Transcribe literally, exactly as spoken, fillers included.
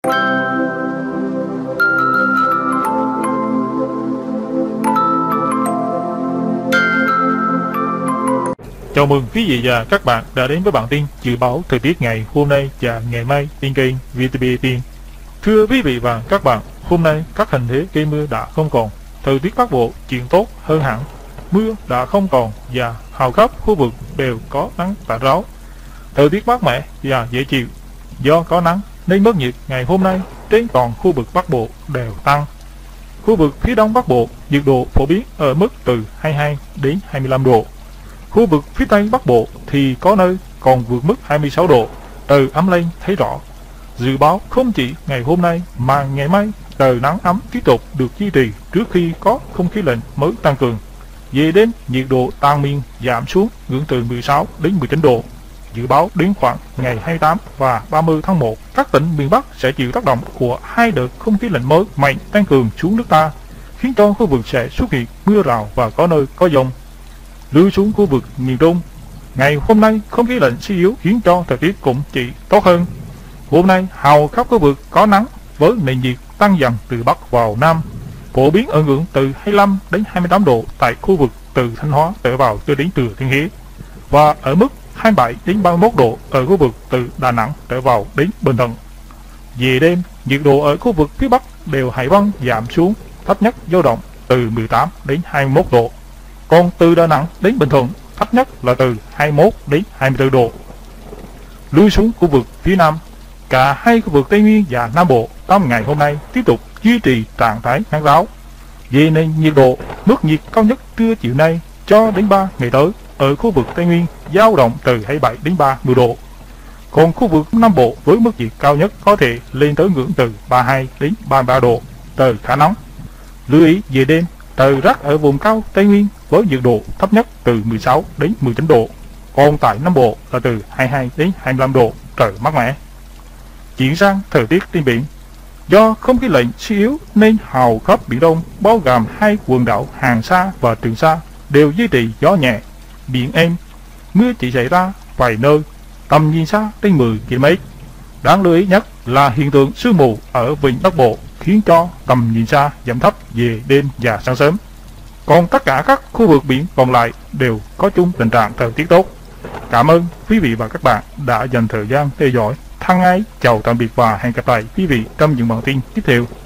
Chào mừng quý vị và các bạn đã đến với bản tin dự báo thời tiết ngày hôm nay và ngày mai trên kênh vê tê pê Tiên. Thưa quý vị và các bạn, hôm nay các hình thế gây mưa đã không còn, thời tiết Bắc Bộ chuyển tốt hơn hẳn, mưa đã không còn và hầu khắp khu vực đều có nắng tạnh ráo. Thời tiết mát mẻ và dễ chịu, do có nắng nên mức nhiệt ngày hôm nay trên toàn khu vực Bắc Bộ đều tăng. Khu vực phía Đông Bắc Bộ nhiệt độ phổ biến ở mức từ hai mươi hai đến hai mươi lăm độ. Khu vực phía Tây Bắc Bộ thì có nơi còn vượt mức hai mươi sáu độ, từ ấm lên thấy rõ. Dự báo không chỉ ngày hôm nay mà ngày mai trời nắng ấm tiếp tục được duy trì trước khi có không khí lạnh mới tăng cường. Về đêm nhiệt độ toàn miền giảm xuống ngưỡng từ mười sáu đến mười chín độ. Dự báo đến khoảng ngày hai mươi tám và ba mươi tháng một, các tỉnh miền Bắc sẽ chịu tác động của hai đợt không khí lạnh mới mạnh tăng cường xuống nước ta, khiến cho khu vực sẽ xuất hiện mưa rào và có nơi có dông. Lưu xuống khu vực miền Trung, ngày hôm nay không khí lạnh suy yếu khiến cho thời tiết cũng chỉ tốt hơn. Hôm nay hầu khắp khu vực có nắng với nền nhiệt tăng dần từ Bắc vào Nam, phổ biến ở ngưỡng từ hai mươi lăm đến hai mươi tám độ tại khu vực từ Thanh Hóa trở vào cho đến Thừa Thiên Huế, và ở mức hai mươi bảy đến ba mươi mốt độ ở khu vực từ Đà Nẵng trở vào đến Bình Thuận. Về đêm, nhiệt độ ở khu vực phía Bắc đều Hải Vân giảm xuống, thấp nhất dao động từ mười tám đến hai mươi mốt độ. Còn từ Đà Nẵng đến Bình Thuận, thấp nhất là từ hai mươi mốt đến hai mươi tư độ. Lui xuống khu vực phía Nam, cả hai khu vực Tây Nguyên và Nam Bộ trong ngày hôm nay tiếp tục duy trì trạng thái nắng ráo. Về nên nhiệt độ, mức nhiệt cao nhất trưa chiều nay cho đến ba ngày tới ở khu vực Tây Nguyên dao động từ hai mươi bảy đến ba mươi độ. Còn khu vực Nam Bộ với mức nhiệt cao nhất có thể lên tới ngưỡng từ ba mươi hai đến ba mươi ba độ, trời khá nóng. Lưu ý về đêm, trời rét ở vùng cao Tây Nguyên với nhiệt độ thấp nhất từ mười sáu đến mười chín độ, còn tại Nam Bộ là từ hai mươi hai đến hai mươi lăm độ, trời mát mẻ. Chuyển sang thời tiết trên biển, do không khí lạnh suy yếu nên hầu khắp Biển Đông bao gồm hai quần đảo Hoàng Sa và Trường Sa đều duy trì gió nhẹ, biển êm, mưa chỉ xảy ra vài nơi, tầm nhìn xa trên mười ki lô mét. Đáng lưu ý nhất là hiện tượng sương mù ở vịnh Bắc Bộ khiến cho tầm nhìn xa giảm thấp về đêm và sáng sớm. Còn tất cả các khu vực biển còn lại đều có chung tình trạng thời tiết tốt. Cảm ơn quý vị và các bạn đã dành thời gian theo dõi. Thân ái chào tạm biệt và hẹn gặp lại quý vị trong những bản tin tiếp theo.